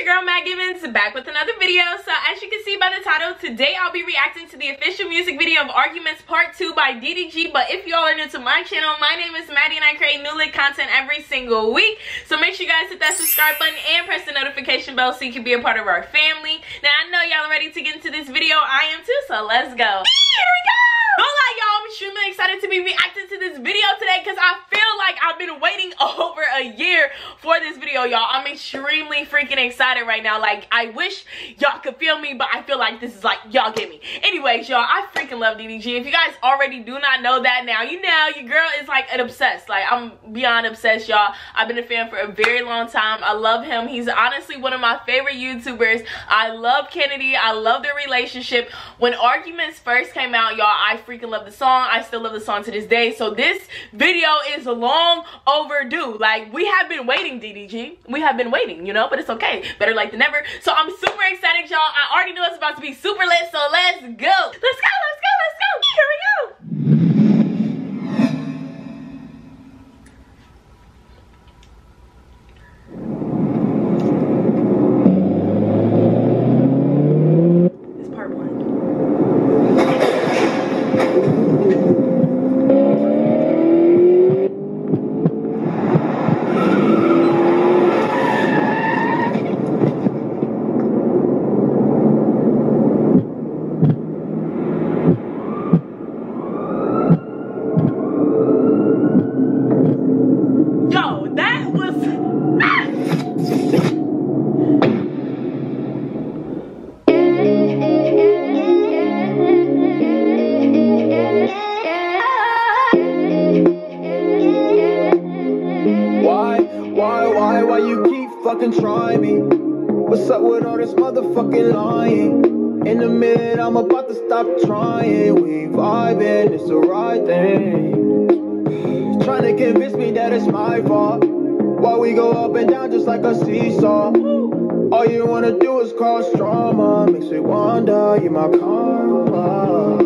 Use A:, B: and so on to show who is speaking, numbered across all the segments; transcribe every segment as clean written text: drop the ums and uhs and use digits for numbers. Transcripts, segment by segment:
A: girl Matt Givens back with another video. So as you can see by the title, today I'll be reacting to the official music video of Arguments Part 2 by DDG. But if y'all are new to my channel, my name is Maddie and I create new lit content every single week. So make sure you guys hit that subscribe button and press the notification bell so you can be a part of our family. Now I know y'all are ready to get into this video. I am too, so let's go. Here we go! Don't lie, y'all, I'm extremely excited to be reacting to this video today because I feel like I've been waiting over a year for this video, y'all. I'm extremely freaking excited right now. Like, I wish y'all could feel me, but I feel like this is like, y'all get me. Anyways, y'all, I freaking love DDG. If you guys already do not know that now, you know, your girl is like an obsessed. Like, I'm beyond obsessed, y'all. I've been a fan for a very long time. I love him. He's honestly one of my favorite YouTubers. I love Kennedy. I love their relationship. When Arguments first came out, y'all, I freaking love the song. I still love the song to this day. So this video is long overdue. Like, we have been waiting, DDG. We have been waiting, you know, but it's okay. Better late than never. So I'm super excited, y'all. I already knew it's about to be super lit, so let's go. Let's go, let's go, let's go. Here we go.
B: Why you keep fucking trying me? What's up with all this motherfucking lying? In a minute, I'm about to stop trying. We vibing, it's the right thing. Trying to convince me that it's my fault. Why we go up and down just like a seesaw? All you wanna do is cause drama. Makes me wonder, you my karma.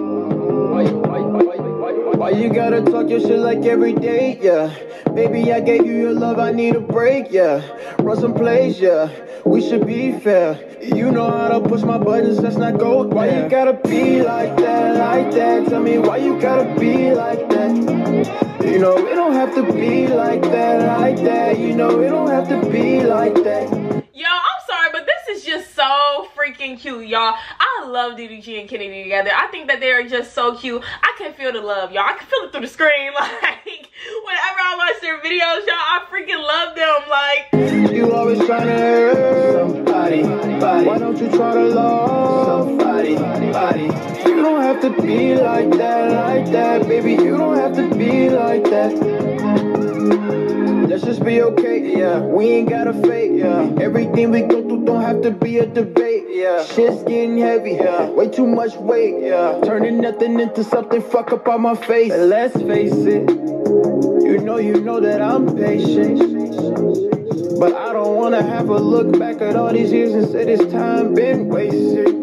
B: Why you gotta talk your shit like every day, yeah? Baby, I gave you your love, I need a break, yeah. Run some plays, yeah. We should be fair. You know how to push my buttons, let's not go there. Why you gotta be like that, like that? Tell me why you gotta be like that. You know, it don't have to be like that, like that. You know, it don't have to be like that.
A: Yo, I'm sorry, but this is just so freaking cute, y'all. I love DDG and Kennedy together. I think that they are just so cute. I can feel the love, y'all. I can feel it through the screen. Like, whenever I watch their videos, y'all, I freaking love them. Like,
B: you always trying to hurt somebody. Why don't you try to love somebody? You don't have to be like that, baby. You don't have to be like that. Let's just be okay, yeah. We ain't gotta fake, yeah. Everything we go through don't have to be a debate, yeah. Shit's getting heavy, yeah. Way too much weight, yeah. Turning nothing into something, fuck up on my face. And let's face it, you know that I'm patient. But I don't wanna have a look back at all these years and say this time been wasted.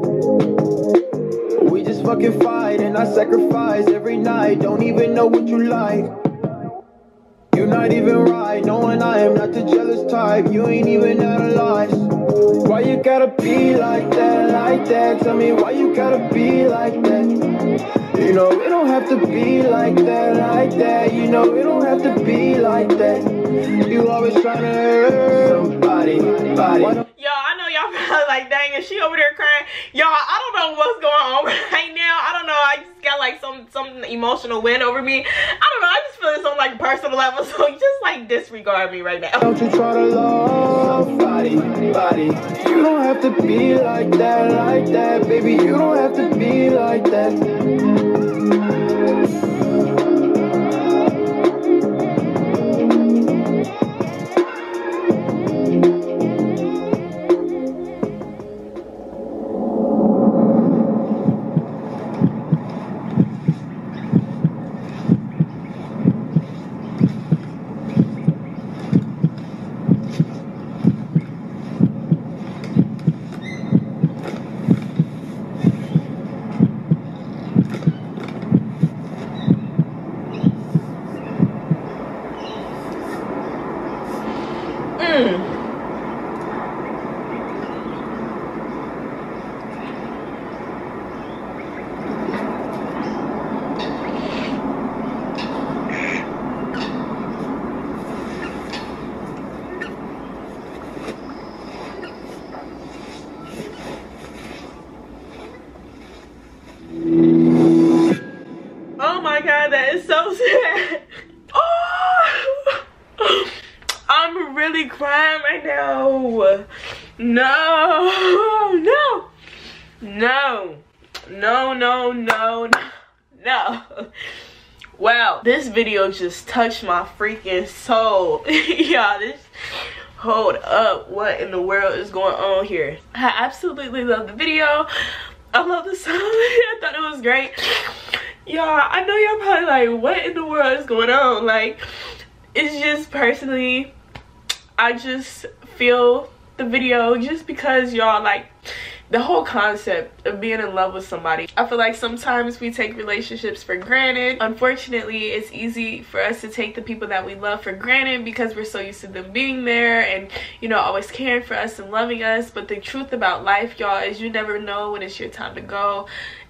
B: We just fucking fight and I sacrifice every night. Don't even know what you like. You're not even right, knowing I am not the jealous type. You ain't even analyzed. Why you gotta be like that, like that? Tell me why you gotta be like that. You know, it don't have to be like that, like that. You know, it don't have to be like that. You always trying to hurt somebody.
A: yo, I know y'all probably like, dang, is she over there crying? Y'all, I don't know what's going on right now. I don't know. I just got like some emotional wind over me. I don't know. I just feel this on like a personal level. So just like disregard me right now.
B: Don't you try to love somebody. You don't have to be like that, baby. You don't have to be like that.
A: I know. No. Well, this video just touched my freaking soul. Yeah, hold up, what in the world is going on here? I absolutely love the video. I love the song. I thought it was great. Y'all, I know y'all probably like, what in the world is going on? Like, it's just personally, I just feel the video just because y'all, like, the whole concept of being in love with somebody. I feel like sometimes we take relationships for granted. Unfortunately, it's easy for us to take the people that we love for granted because we're so used to them being there and, you know, always caring for us and loving us. But the truth about life, y'all, is you never know when it's your time to go.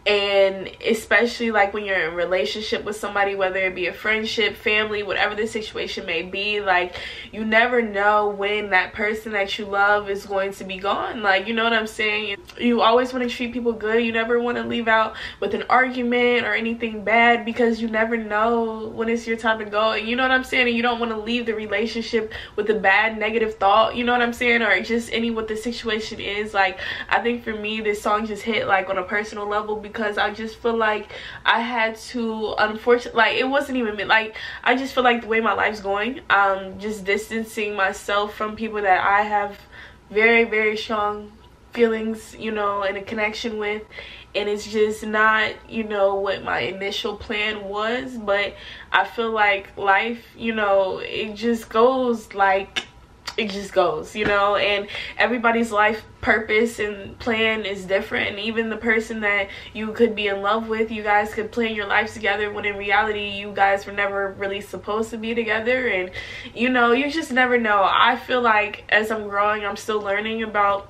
A: And especially like when you're in a relationship with somebody, whether it be a friendship, family, whatever the situation may be, like, you never know when that person that you love is going to be gone. Like, you know what I'm saying? You always want to treat people good. You never want to leave out with an argument or anything bad because you never know when it's your time to go. And you know what I'm saying? And you don't want to leave the relationship with a bad negative thought, you know what I'm saying? Or just what the situation is. Like, I think for me, this song just hit like on a personal level because I just feel like I had to, unfortunately, like, it wasn't even like, I just feel like the way my life's going, just distancing myself from people that I have very, very strong feelings, you know, and a connection with, and it's just not, you know, what my initial plan was. But I feel like life, you know, it just goes like, it just goes, you know, and everybody's life purpose and plan is different. And even the person that you could be in love with, you guys could plan your lives together when in reality you guys were never really supposed to be together. And, you know, you just never know. I feel like as I'm growing, I'm still learning about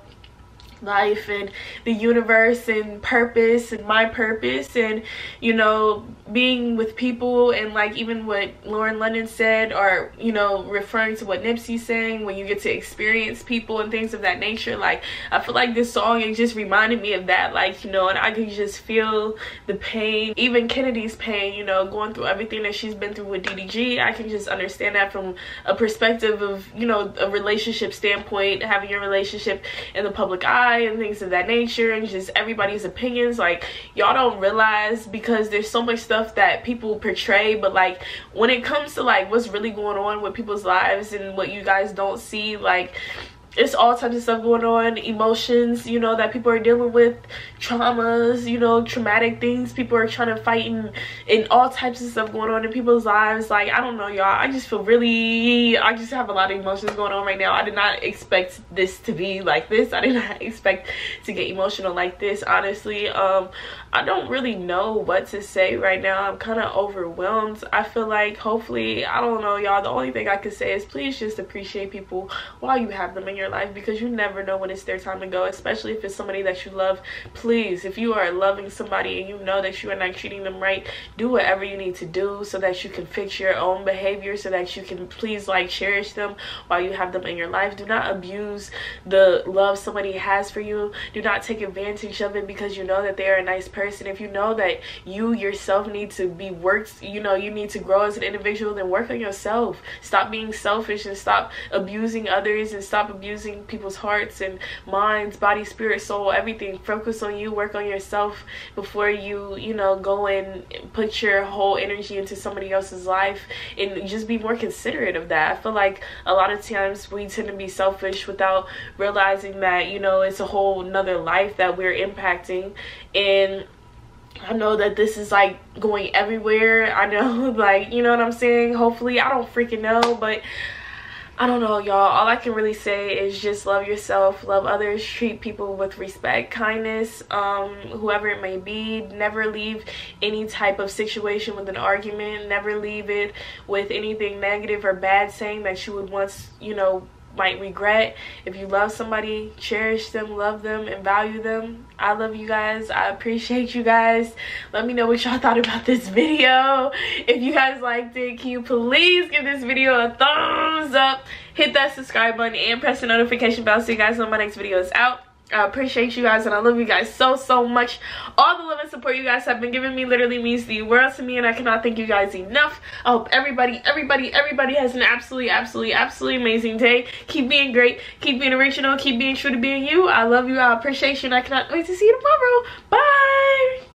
A: life and the universe and purpose and my purpose, and, you know, being with people, and like even what Lauren London said, or, you know, referring to what Nipsey's saying, when you get to experience people and things of that nature. Like, I feel like this song, it just reminded me of that, like, you know, and I could just feel the pain, even Kennedy's pain, you know, going through everything that she's been through with DDG. I can just understand that from a perspective of, you know, a relationship standpoint, having your relationship in the public eye and things of that nature, and just everybody's opinions. Like, y'all don't realize, because there's so much stuff that people portray, but like when it comes to like what's really going on with people's lives and what you guys don't see, like, it's all types of stuff going on, emotions, you know, that people are dealing with, traumas, you know, traumatic things people are trying to fight, and all types of stuff going on in people's lives. Like, I don't know, y'all, I just feel really, I just have a lot of emotions going on right now. I did not expect this to be like this. I did not expect to get emotional like this, honestly. I don't really know what to say right now. I'm kind of overwhelmed. I feel like, hopefully, I don't know, y'all, the only thing I could say is please just appreciate people while you have them in your life, because you never know when it's their time to go, especially if it's somebody that you love. Please, if you are loving somebody and you know that you are not treating them right, do whatever you need to do so that you can fix your own behavior, so that you can please, like, cherish them while you have them in your life. Do not abuse the love somebody has for you. Do not take advantage of it because you know that they are a nice person. If you know that you yourself need to be worked, you know, you need to grow as an individual, then work on yourself. Stop being selfish and stop abusing others, and stop abusing people's hearts and minds, body, spirit, soul, everything. Focus on you, work on yourself before you, you know, go and put your whole energy into somebody else's life, and just be more considerate of that. I feel like a lot of times we tend to be selfish without realizing that, you know, it's a whole nother life that we're impacting. And I know that this is like going everywhere. I know, like, you know what I'm saying? Hopefully, I don't freaking know, but I don't know, y'all. All I can really say is just love yourself, love others, treat people with respect, kindness, whoever it may be. Never leave any type of situation with an argument. Never leave it with anything negative or bad saying that you would once, you know, might regret. If you love somebody, cherish them, love them, and value them. I love you guys. I appreciate you guys. Let me know what y'all thought about this video. If you guys liked it, can you please give this video a thumbs up, hit that subscribe button, and press the notification bell so you guys know my next video is out. I appreciate you guys and I love you guys so much. All the love and support you guys have been giving me literally means the world to me, and I cannot thank you guys enough. I hope everybody has an absolutely amazing day. Keep being great, keep being original, keep being true to being you. I love you, I appreciate you, and I cannot wait to see you tomorrow. Bye.